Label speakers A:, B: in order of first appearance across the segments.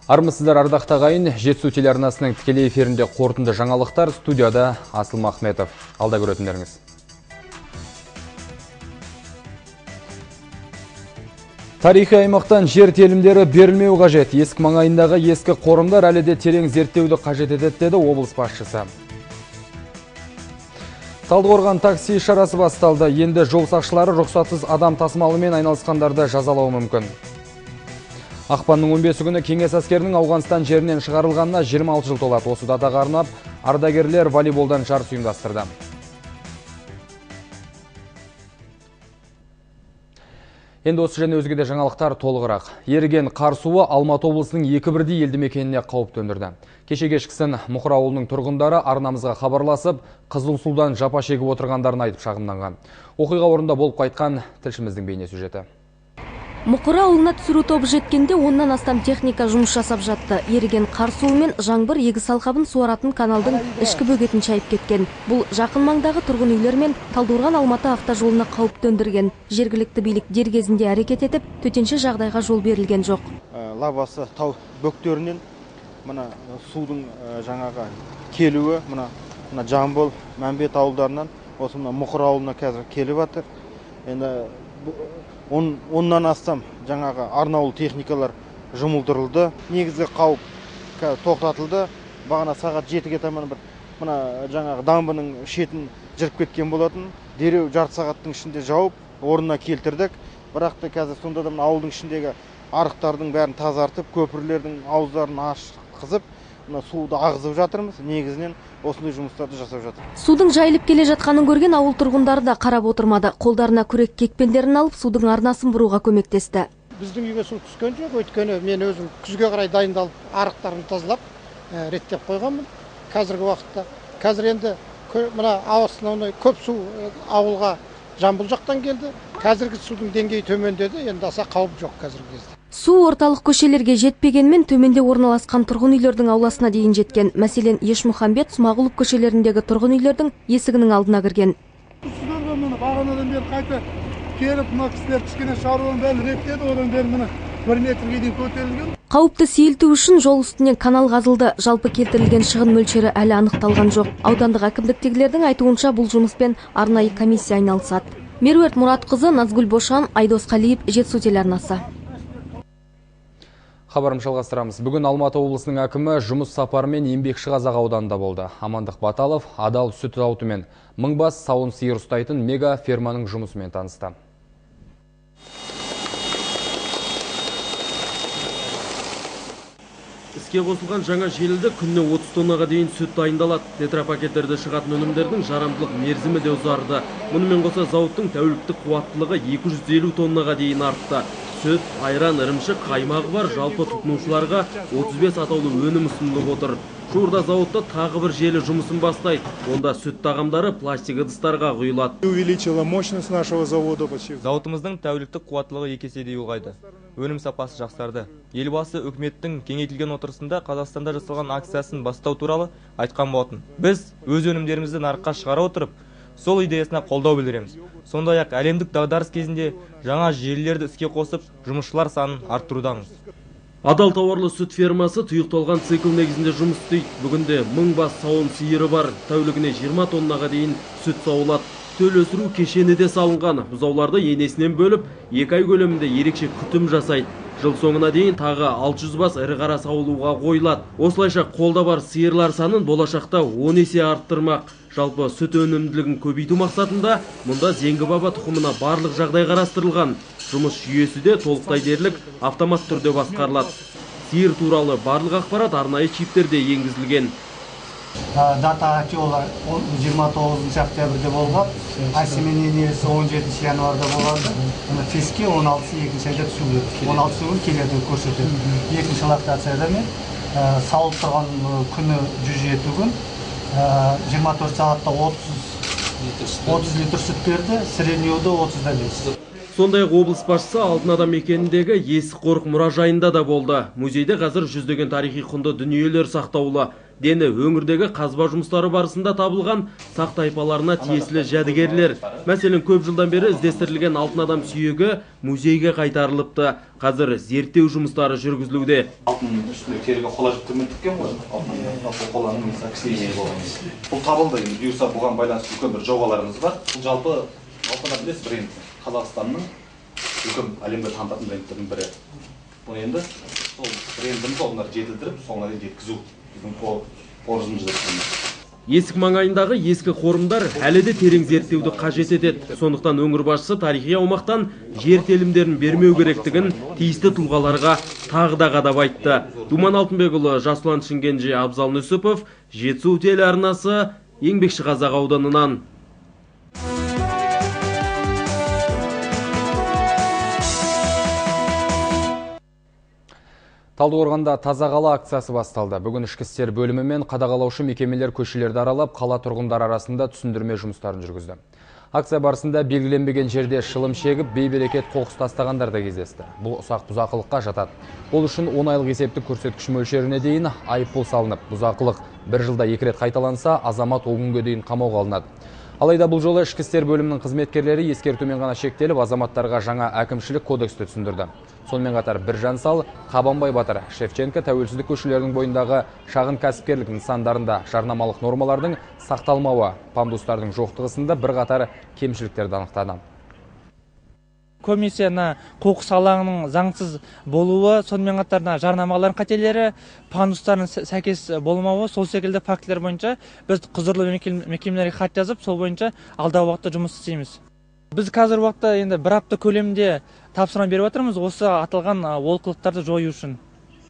A: Армысыздар ардақта ағайын, Жетісу телеарнасының тікелей эфирінде қорытынды жаңалықтар, студияда Асыл Махметов. Алда көретіндеріңіз. Тарихи аймақтан жер телімдері берілмеу қажет. Ескі маңайындағы ескі қорымдар әлі де терең зерттеуді қажет етеді деді облыс басшысы. Талдықорған такси шарасы басталды. Енді жол сақшылары рұқсатсыз адам тасымалымен айналысқандарды жазалауы мүмкін. Ақпанның 15 күні Кеңес әскерінің Ауғанстан жерінен шығарылғанына 26 жыл толады. Осы датаға арнап ардагерлер волейболдан жарыс ұйымдастырды. Енді осы және өзге де жаңалықтар толығырақ. Еріген қар суы Алматы облысының екі бірдей елді мекеніне қауіп төндірді. Кеше кешкісін Мұқыр ауылының тұрғындары арнамызға хабарласып, қызыл судан жапа шегіп отырғандарын айтып шағымданған. Оқиға орнында болып қайтқан тілшіміздің бейне сюжеті.
B: Мұқыр ауылына түсіру тобы жеткенде оннан астам техника жұмыс жасап жатты. Еріген қар суымен жаңбыр егіс алқабын суаратын каналдың ішкі бөгетін шайып кеткен. Бұл жақын маңдағы тұрғын үйлер мен Талдықорған Алматы автожолына қауіп төндірген. Жергілікті билік дер кезінде әрекет етіп, төтенше жағдайға жол берілген жоқ.
C: Лабасы тау бөктерінен мына судың жаңаға келуі, мына Жамбыл, Мәмбет ауылдарынан осы Мұқыр ауылына қазір келіп жатыр. Енді оннан астам жаңағы арнаулы техникалар жұмылдырылды. Негізгі қауіп тоқтатылды. Бағана сағат 7-ге таман мына жаңағы дамбының шетін жырып кеткен болатын. Дереу жарты сағаттың ішінде жауып, орнына келтірдік. Бірақ та қазір сонда да ауылдың ішіндегі арықтардың бәрін тазартып, көпірлердің ауыздарын ашқызып, суды ағызып жатырмыз. Негізінен осындай жұмыстарды жасап жатыр.
B: Судың жайылып келе жатқанын көрген ауыл тұрғындары да қарап отырмады. Қолдарына күрек кекпендерін алып, судың арнасын бұруға көмектесті.
D: Біздің үйге су түскен жоқ, өйткені мен өзім күзге қарай дайындалып, арықтарын тазалап, реттеп қойғанмын. Қазіргі уақытта. Қазір енді мына основной көп су ауылға Жамбыл жақтан келді. Қазіргі судың деңгейі төмендеді, енді аса қауіп жоқ қазіргі кезде.
B: Су орталық көшелерге жетпегенмен төменде орналасқан тұрғын үйлердің ауласына дейін жеткен. Мәселен, Ешмұхамбет, Смағұлов көшелеріндегі тұрғын үйлердің есігінің алдына кірген.
E: Судан мені бағанадан бері қайта келіп, мына кісілер кішкене шаруаны бәрін реттеді, одан бері мені 1 метрге дейін көтерілген.
B: Қауіпті сейілту үшін жол үстінен канал қазылды. Жалпы келтірілген шығын мөлшері әлі анықталған жоқ. Аудандық әкімдіктегілердің айтуынша бұл жұмыспен арнайы комиссия айналысады. Меруерт Мұратқызы, Назгүл Бошан, Айдос Қалиев, Жетісу телеарнасы.
A: Хабарым жалғастырамыз. Бүгін Алматы облысының әкімі жұмыс сапарымен Еңбекшіқазақ ауданында болды. Амандық Баталов адал сүт зауыты мен 1000 бас сауын сиыр ұстайтын мега ферманың жұмысымен танысты.
F: Іске қосылған жаңа желіде күніне 30 тоннаға дейін сүт дайындалады. Тетрапакеттерді шығатын өнімдердің жарамдылық мерзімі де ұзарды. Мұнымен қоса зауыттың тәуліктік қуаттылығы 250 тоннаға дейін артты. Сүт, айран, ірімшік, қаймағы бар жалпы тұтынушыларға 35 атаулы өнім ұсынылып отыр. Жуырда зауытта тағы бір желі жұмысын бастайды. Онда сүт тағамдары пластик ыдыстарға құйылады.
E: Увеличила мощность нашего завода.
G: Зауытымыздың тәуліктік қуаттылығы 2 есе ұлғайды. Өнім сапасы жақсарды. Елбасы үкіметтің кеңейтілген отырысында Қазақстанда жасалған акциясын бастау туралы айтқан болатын. Біз өз өнімдерімізді нарыққа шығара отырып, сол идеясына қолдау білдіреміз. Сондай-ақ әлемдік дағдарыс кезінде жаңа желілерді іске қосып, жұмысшылар санын арттырудамыз.
F: Адал тауарлы сүт фермасы тұйықталған цикл негізінде жұмыс істейді. Бүгінде 1000 бас сауын сиыры бар. Тәулігіне 20 тоннаға дейін сүт сауылады. Төл өсіру кешені де салынған. Бұзауларды енесінен бөліп, 2 ай көлемінде ерекше күтім жасайды. Жыл соңына дейін тағы 600 бас ірі қара сауылуға қойылады. Осылайша қолда бар сиырлар санын болашақта 10 есе арттырмақ. Жалпы сүт өнімділігін көбейту мақсатында мұнда зеңгі баба тұқымына барлық жағдай қарастырылған. Жұмыс жүйесі де толықтай дерлік автомат түрде басқарылады. Сиыр туралы барлық ақпарат арнайы чиптерде енгізілген.
H: Дата атеола 29 октябрьде болған, осеменениесі 17 январда болған, феске 16 2 айда түсірілді. 16 күн келеді көрсетеді. Екінші лактацияда мен сауылып тұрған күні 107 күн, 24 сағатта 30 литр сүт берді, среднеуді 30-5.
F: Сондай-ақ облыс басшысы Алтын адам мекеніндегі Есік қорық мұражайында да болды. Музейде қазір жүздеген тарихи құнды дүниелер сақтаулы. Дені өңірдегі қазба жұмыстары барысында табылған сақ тайпаларына тиесілі жәдігерлер. Мәселен, көп жылдан бері іздестірілген алтын адам сүйегі музейге қайтарылыпты. Қазір зерттеу жұмыстары жүргізілуде.
I: Алтын үстіне теріге қола жүктірмен тіккен ғой. Алтын қоланың кісілейіне болған. Бұл табылды. Бұйырса бұған байланысты үлкен бір жобаларымыз бар. Бұл жалпы алтын білесіз бренд. Қазақстанның үлкен әлемге танытатын брендтердің бірі. Бұл енді сол брендіміз олар жетілдіріп, соңына дейін жеткізу біздің қоржынымызда.
F: Есік маңайындағы ескі қорымдар әлі де терең зерттеуді қажет етеді. Сондықтан өңір басшысы тарихи аумақтан жер телімдерін бермеу керектігін тиісті тұлғаларға тағы да қадап айтты. Думан Алтынбекұлы, Жасұлан Шымкенже, Абзал Нүсіпов, Жетісу телеарнасы, Еңбекші Қазақ ауданынан.
A: Талдықорғанда таза қала акциясы басталды. Бүгін ішкі істер бөлімі мен қадағалаушы мекемелер көшелерді аралап, қала тұрғындар арасында түсіндірме жұмыстарын жүргізді. Акция барысында белгіленбеген жерде шылым шегіп, бейберекет қоқыс тастағандар да кездесті. Бұл ұсақ бұзақылыққа жатады. Ол үшін 10 айлық есептік көрсеткіш мөлшеріне дейін айыппұл салынып, бұзақылық 1 жылда 2 рет қайталанса, азамат 10 күнге дейін қамауға алынады. Алайда бұл жолы ішкі істер бөлімінің қызметкерлері ескертумен ғана шектеліп, азаматтарға жаңа әкімшілік кодексті түсіндірді. Сонымен қатар Біржан Сал, Қабанбай Батыр, Шевченко, Тәуелсіздік көшелерінің бойындағы шағын кәсіпкерлік нысандарында жарнамалық нормалардың сақталмауы, пандустардың жоқтығы сынды бірқатар кемшіліктерді анықтады.
J: Комиссияна қоқыс алаңының заңсыз болуы, сонымен қатар жарнамалардың қателері, пандустардың сәйкес болмауы, сол секілді фактілер бойынша біз құзырлы мекемелерге хат жазып, сол бойынша алдағы уақытта жұмыс істейміз. Біз қазір уақытта енді 1 апта көлемінде тапсырма беріп отырмыз осы аталған олқылықтарды жою үшін.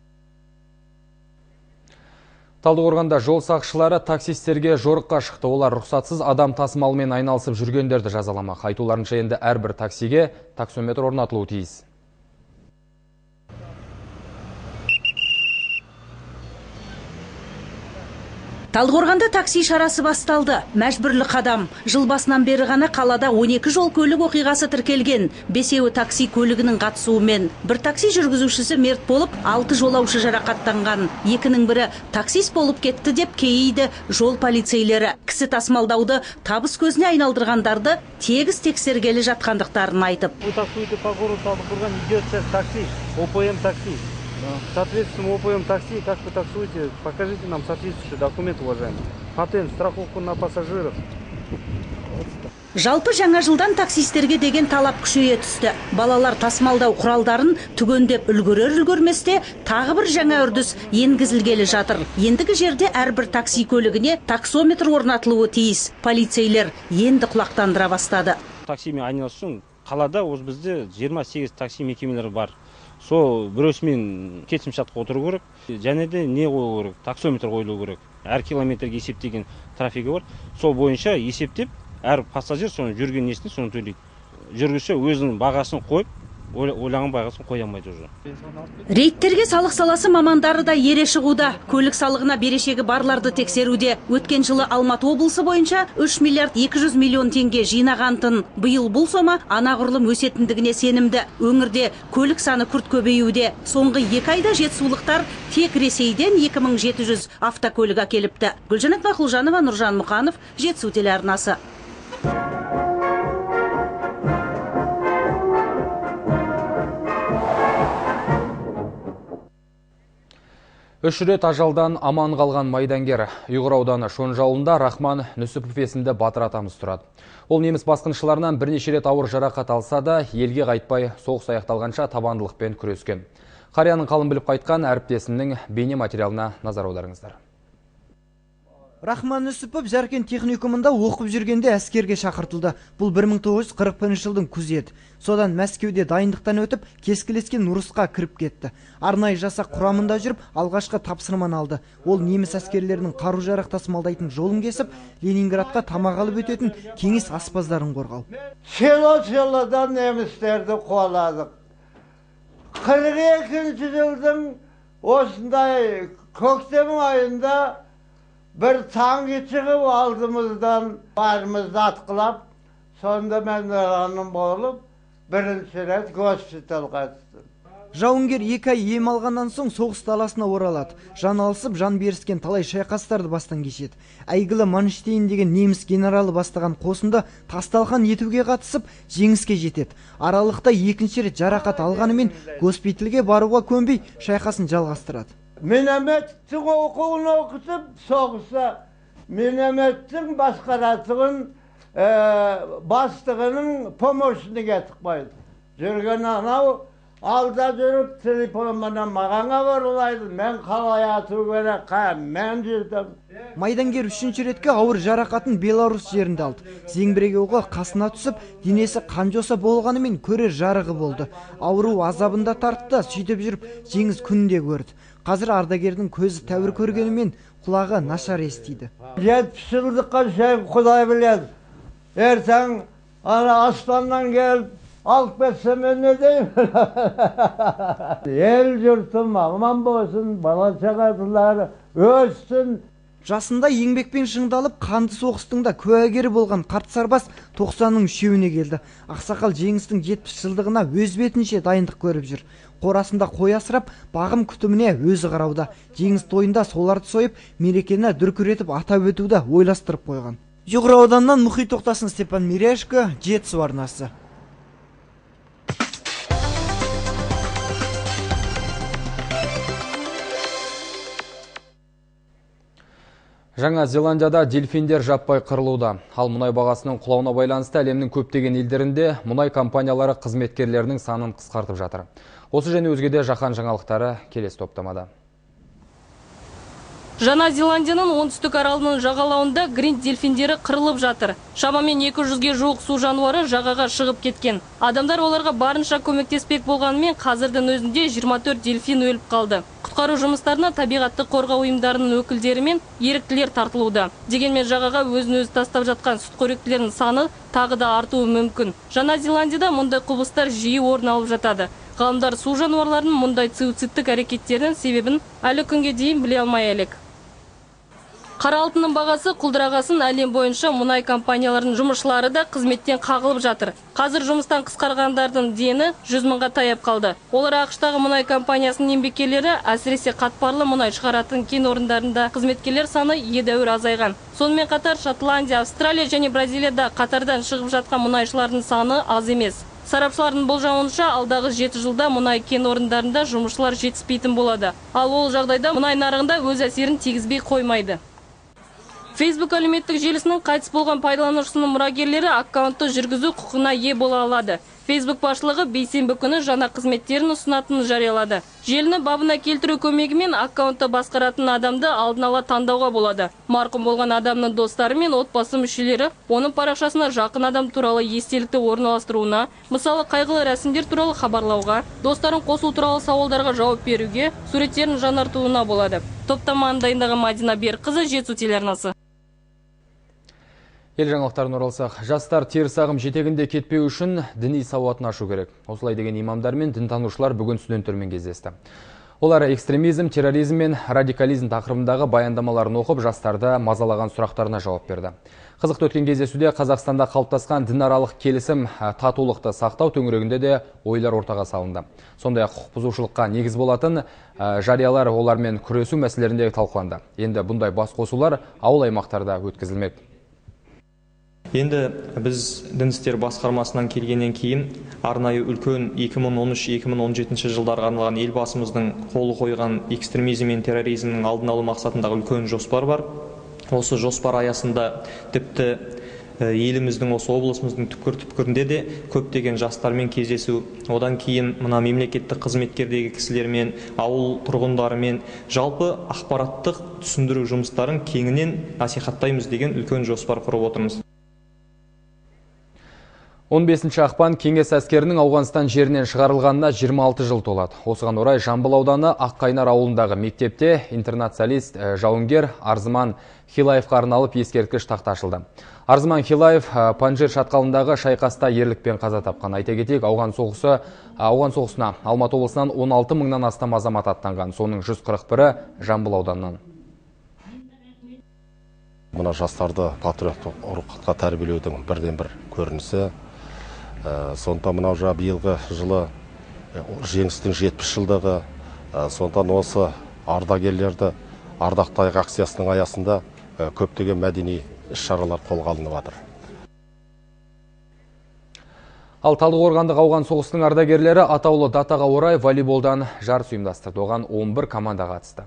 A: Талдықорғанда жол сақшылары таксистерге жорыққа шықты. Олар рұқсатсыз адам тасымалымен айналысып жүргендерді жазаламақ. Айтуларынша енді әрбір таксиге таксометр орнатылуы тиіс.
K: Талдықорғанда такси шарасы басталды. Мәжбүрлі қадам. Жыл басынан бері ғана қалада 12 жол көлік оқиғасы тіркелген. 5-еуі такси көлігінің қатысуымен. Бір такси жүргізушісі мерт болып, 6 жолаушы жарақаттанған. 2-нің бірі таксист болып кетті деп кейиді жол полицейлері. Кісі тасымалдауды табыс көзіне айналдырғандарды тегіс тексергелі жатқандықтарын айтып.
L: Таксуйте по городу Талдықорған, идет сейчас такси, ОПМ такси. Соответственно, ОПМ такси, как вы таксуете, покажите нам соответствующий документ, уважаемый. Патент, страховку на пассажиров.
K: Жалпы жаңа жылдан таксистерге деген талап күшейе түсті. Балалар тасымалдау құралдарын түгендеп үлгерер-үлгерместе тағы бір жаңа үрдіс енгізілгелі жатыр. Ендігі жерде әрбір такси көлігіне таксометр орнатылуы тиіс. Полицейлер енді құлақтандыра бастады.
L: Таксимен айналысу үшін қалада бізде 28 такси мекемелері бар. Сол біреусімен келісімшартқа отыру керек. Және де не қою керек? Таксометр қойылу керек. Әр километрге есептеген трафигі бар. Сол бойынша есептеп, әр пассажир соны жүрген несіне соны төлейді. Жүргізуші өзінің бағасын қойып, ойлаған бағасын қоя алмайды уже.
K: Рейдтерге салық саласы мамандары да ере шығуда. Көлік салығына берешегі барларды тексеруде. Өткен жылы Алматы облысы бойынша 3 миллиард 200 миллион теңге жинағантын. Биыл бұл сома анағұрлым өсетіндігіне сенімді. Өңірде көлік саны күрт көбеюде. Соңғы 2 айда жетісулықтар тек Ресейден 2700 автокөлік әкеліпті. Гүлжанат Бақұлжанова, Нұржан Мұқанов, Жетісу телеарнасы.
A: 3 рет ажалдан аман қалған майдангер Ұйғыр ауданы Шонжа ауылында Рахман Нүсіпов есімді батыр атамыз тұрады. Ол неміс басқыншыларынан бірнеше рет ауыр жарақат алса да, елге қайтпай соғыс аяқталғанша табандылықпен күрескен. Қарияның қалын біліп қайтқан әріптесімнің бейне материалына назар аударыңыздар.
M: Рахман Нүсіпов Жаркент техникумында оқып жүргенде әскерге шақыртылды. Бұл 1941 жылдың күзі еді. Содан Мәскеуде дайындықтан өтіп, кескілескен ұрысқа кіріп кетті. Арнайы жасақ құрамында жүріп, алғашқы тапсырманы алды. Ол неміс әскерлерінің қару-жарақ тасымалдайтын жолын кесіп, Ленинградқа тамақ алып өтетін кеңес аспаздарын қорғау.
N: Село-селодан немістерді қуаладық. 42 жылдың осындай көктем айында бір таңғы шығып алдымыздан барымызды атқылап, сонда мен аным болып, бірінші рет госпиталға түстім.
M: Жауынгер 2 ай ем алғаннан соң соғыс даласына оралады. Жан алысып, жан беріскен талай шайқастарды бастан кешеді. Әйгілі Манштейн деген неміс генералы бастаған қосынды тасталқан етуге қатысып, жеңіске жетеді. Аралықта екінші рет жарақат алғанымен госпитальге баруға көнбей шайқасын жалғастырады.
N: Минометтің оқуын оқытып, соғыса минометтің басқаратығын бастығының помощны кетіп қойды. Жүрген анау алда жүріп телефонымнан маған хабарлайды, мен қалай ату керек, мен жүрдім.
M: Майдангер 3-ші ретке ауыр жарақатын Беларусь жерінде алды. Зеңбірегі оғы қасына түсіп, денесі қанжоса болғанымен көрер жарығы болды. Ауру азабында тартты, сөйтіп жүріп жеңіс күнінде көрді. Қазір ардагердің көзі тәуір көргенімен құлағы нашар естиді.
N: 70 жылдыққа шейін Құдай біледі. Ертең аспаннан келіп алып кетсе мен не деймін? Ел жұртым аман болсын, бала шағалары өссін.
M: Жасында еңбекпен шыңдалып, қанды соғыстың да куәгері болған қарт сарбаз 90-ның үшеуіне келді. Ақсақал жеңістің 70 жылдығына өз бетінше дайындық көріп жүр. Қорасында қой асырап, бағым күтіміне өзі қарауда. Жеңіс тойында соларды сойып, мерекені дүркіретіп атап өтуді ойластырып қойған. Жүгір ауданнан Мұхит Тоқтасын, Степан Мирешко, Жетісу арнасы.
A: Жаңа Зеландияда дельфиндер жаппай қырылуда. Ал мұнай бағасының құлауына байланысты әлемнің көптеген елдерінде мұнай компаниялары қызметкерлерінің санын қысқартып жатыр. Осы және өзгеде жаһан жаңалықтары келесі топтамада.
O: Жаңа Зеландияның оңтүстік аралының жағалауында гринд дельфиндері қырылып жатыр. Шамамен 200-ге жуық су жануары жағаға шығып кеткен. Адамдар оларға барынша көмектеспек болғанымен қазірдің өзінде 24 дельфин өліп қалды. Құтқару жұмыстарына табиғатты қорғау ұйымдарының өкілдері мен еріктілер тартылуда. Дегенмен жағаға өзін-өзі тастап жатқан сүтқоректілердің саны тағы да артуы мүмкін. Жаңа Зеландияда мұндай құбылыстар жиі орын алып жатады. Ғалымдар су жануарларының мұндай суицидтік әрекеттерінің себебін әлі күнге дейін біле алмай әлек. Қара алтынның бағасы құлдырағасын әлем бойынша мұнай компанияларының жұмысшылары да қызметтен қағылып жатыр. Қазір жұмыстан қысқарғандардың дені 100 мыңға таяп қалды. Олар ақштағы мұнай компаниясының еңбеккерлері, әсіресе қатпарлы мұнай шығаратын кен орындарында қызметкерлер саны едәуір азайған. Сонымен қатар Шотландия, Австралия және Бразилияда қатардан шығып жатқан мұнайшылардың саны аз емес. Сарапшылардың болжауынша алдағы 7 жылда мұнай кен орындарында жұмысшылар жетіспейтін болады. Ал ол жағдайда мұнай нарығында өз әсерін тигізбей қоймайды. Facebook әлеуметтік желісінің қайтыс болған пайдаланушысының мұрагерлері аккаунтты жүргізу құқығына ие бола алады. Facebook басшылығы бейсенбі күні жаңа қызметтерін ұсынатынын жариялады. Желіні бабына келтіру көмегімен аккаунтты басқаратын адамды алдын ала таңдауға болады. Марқұм болған адамның достары мен отбасы мүшелері оның парақшасына жақын адам туралы естелікті орналастыруына, мысалы қайғылы рәсімдер туралы хабарлауға, достарын қосу туралы сауалдарға жауап беруге, суреттерін жаңартуына болады. Топтаманы дайындаған Мадина Берқызы, Жетісу телеарнасы.
A: Ел жаңалықтарын оралсақ, жастар теріс ағым жетегінде кетпеу үшін діни сауатын ашу керек. Осылай деген имамдар мен дінтанушылар бүгін студенттермен кездесті. Олар экстремизм, терроризм мен радикализм тақырыбындағы баяндамаларын оқып, жастарды мазалаған сұрақтарына жауап берді. Қызықты өткен кездесуде Қазақстанда қалыптасқан дінаралық келісім татулықты сақтау төңірегінде де ойлар ортаға салынды. Сондай құқық бұзушылыққа негіз болатын жариялар олармен күресу мәселелерінде талқыланды. Енді бұндай бас қосулар ауыл аймақтарда өткізілмек.
G: Енді біз дін істері басқармасынан келгеннен кейін арнайы үлкен 2013-2017 жылдарға арналған елбасымыздың қолы қойған экстремизм мен терроризмнің алдын алу мақсатындағы үлкен жоспар бар. Осы жоспар аясында тіпті еліміздің, осы облысымыздың түкпір-түкпірінде де көптеген жастармен кездесу, одан кейін мына мемлекеттік қызметкердегі кісілермен, ауыл тұрғындарымен жалпы ақпараттық түсіндіру жұмыстарын кеңінен насихаттаймыз деген үлкен жоспар құрып отырмыз.
A: 15 ақпан Кеңес әскерінің Ауғанстан жерінен шығарылғанына 26 жыл толады. Осыған орай Жамбыл ауданы Аққайнар ауылындағы мектепте интернационалист жауынгер Арзыман Хилаевқа арналып ескерткіш тақта ашылды. Арзыман Хилаев Панжир шатқалындағы шайқаста ерлікпен қаза тапқан. Айта кетейік, ауған соғысына Алматы облысынан 16 мыңнан астам азамат аттанған. Соның 141-і Жамбыл ауданынан.
P: Мына жастарды патриоттық рухқа тәрбиелеудің бірден бір көрінісі. Сондықтан мынау биылғы жылы жеңістің 70 жылдығы, сондықтан осы ардагерлерді ардақтайық акциясының аясында көптеген мәдени іс-шаралар қолға алынып жатыр.
A: Ал Талдықорғандық ауған соғыстың ардагерлері атаулы датаға орай волейболдан жарыс ұйымдастырды. Оған 11 команда қатысты.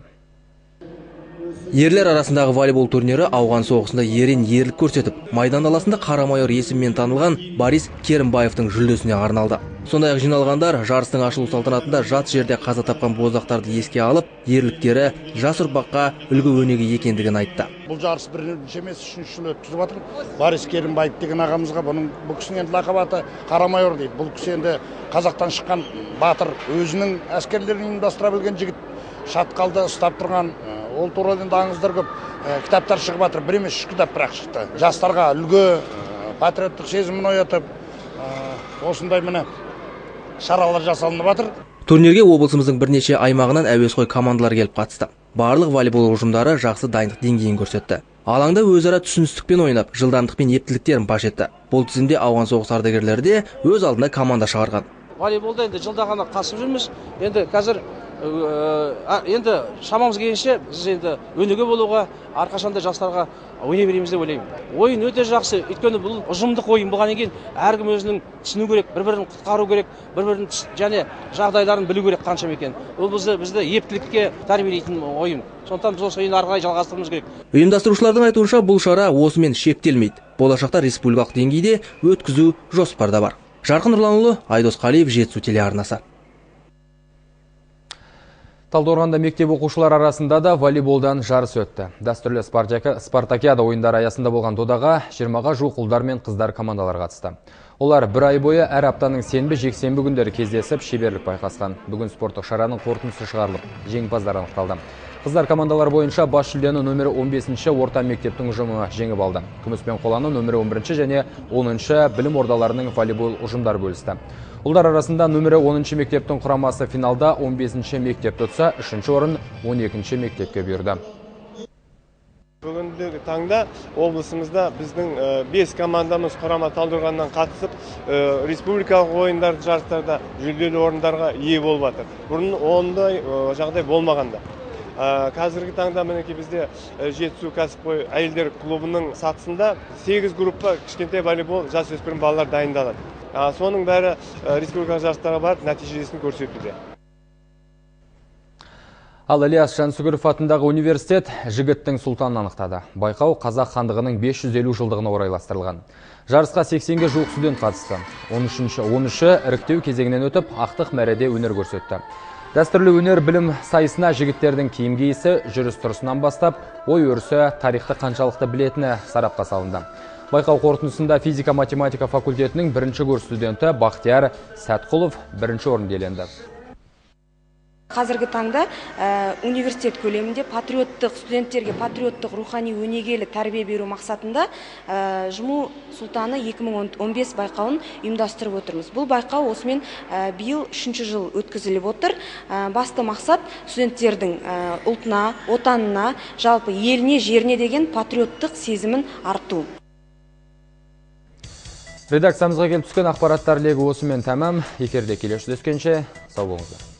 Q: Ерлер арасындағы волейбол турнирі ауған соғысында ерен ерлік көрсетіп, Майдан даласында қара майор есімімен танылған Борис Керімбаевтың жүлдесіне арналды. Сондай-ақ жиналғандар жарыстың ашылу салтанатында жат жерде қаза тапқан боздақтарды еске алып, ерліктері жас ұрпаққа үлгі өнеге екендігін айтты.
R: Бұл жарыс бірінші емес, үшінші жыл өткізіп жатыр. Борис Керімбаев деген ағамызға бұл кісінің енді лақап аты қара майор дейді. Бұл кісі енді қазақтан шыққан батыр, өзінің әскерлерін ұйымдастыра білген жігіт, шатқалды ұстап тұрған. Ол туралы енді аңыздар көп, кітаптар шығып жатыр, бір емес 3 кітап бірақ шықты. Жастарға үлгі, патриоттық сезімін оятып, осындай міне шаралар жасалынып жатыр.
Q: Турнирге облысымыздың бірнеше аймағынан әуесқой командалар келіп қатысты. Барлық волейбол ұжымдары жақсы дайындық деңгейін көрсетті. Алаңда өзара түсіністікпен ойнап, жылдамдықпен ептіліктерін паш етті. Бұл тізімде ауған соғыс ардагерлері де өз алдына команда шығарған.
S: Волейболда енді жылда ғана қатысып жүрміз. Енді қазір енді шамамыз келгенше біз енді өнеге болуға, әрқашанда жастарға ойнай береміз деп ойлаймын. Ойын өте жақсы, өйткені бұл ұжымдық ойын болғаннан кейін әркім өзінің түсіну керек, бір-бірін құтқару керек, бір-бірін және жағдайларын білу керек қаншама екен. Ол бізді ептілікке тәрбиелейтін ойын. Сондықтан біз осы ойынды ары қарай жалғастыруымыз керек.
Q: Ұйымдастырушылардың айтуынша бұл шара осымен шектелмейді. Болашақта республикалық деңгейде өткізу жоспарда бар. Жарқын Нұрланұлы, Айдос Қалиев, Жетісу телеарнасы.
A: Талдықорғанда мектеп оқушылар арасында да волейболдан жарыс өтті. Дәстүрлі спартакиада ойындары аясында болған додаға 20-ға жуық ұлдар мен қыздар командалар қатысты. Олар бір ай бойы әр аптаның сенбі жексенбі күндері кездесіп шеберлік байқасқан. Бүгін спорттық шараның қорытындысы шығарылып, жеңімпаздар анықталды. Қыздар командалар бойынша бас жүлдені нөмірі 15-ші орта мектептің ұжымы жеңіп алды. Күміс пен қоланы нөмірі 11-ші және 10-ші білім ордаларының волейбол ұжымдар бөлісті. Ұлдар арасында нөмірі 10-ші мектептің құрамасы финалда 15-ші мектеп тұтса, 3-ші орын 12-ші мектепке бұйырды.
T: Бүгінгі таңда облысымызда біздің 5 командамыз құрама Талдықорғаннан қатысып, республикалық ойындар жарыстарда жүлделі орындарға ие болып жатыр. Бұрын ондай жағдай болмағанда. Қазіргі таңда мінеки бізде Жетісу кәсіпқой әйелдер клубының сатысында 8 группа кішкентай волейбол жасөспірім балалар дайындалады. Соның бәрі республикалық жарыстарға барып нәтижесін көрсетуде.
A: Ал Ілияс Жансүгіров атындағы университет жігіттің сұлтанын анықтады. Байқау Қазақ хандығының 550 жылдығына орайластырылған. Жарысқа 80-ге жуық студент қатысты. 13-ші іріктеу кезеңінен өтіп, ақтық мәреде өнер көрсетті. Дәстүрлі өнер білім сайысына жігіттердің киім киісі, жүріс тұрысынан бастап, ой өрісі, тарихты қаншалықты білетіні сарапқа салынды. Байқау қорытындысында физика-математика факультетінің 1-ші курс студенті Бақтияр Сәтқұлов 1-ші орын иеленді.
U: Қазіргі таңда университет көлемінде студенттерге патриоттық рухани өнегелі тәрбие беру мақсатында Жыму Сұлтаны 2015 байқауын ұйымдастырып отырмыз. Бұл байқау осымен биыл 3-ші жыл өткізіліп отыр. Басты мақсат студенттердің ұлтына, отанына, жалпы еліне, жеріне деген патриоттық сезімін арту.
A: Редакциямызға келіп түскен ақпараттар легі осымен тәмам. Эфирде келесі жүздескенше сау болыңыздар.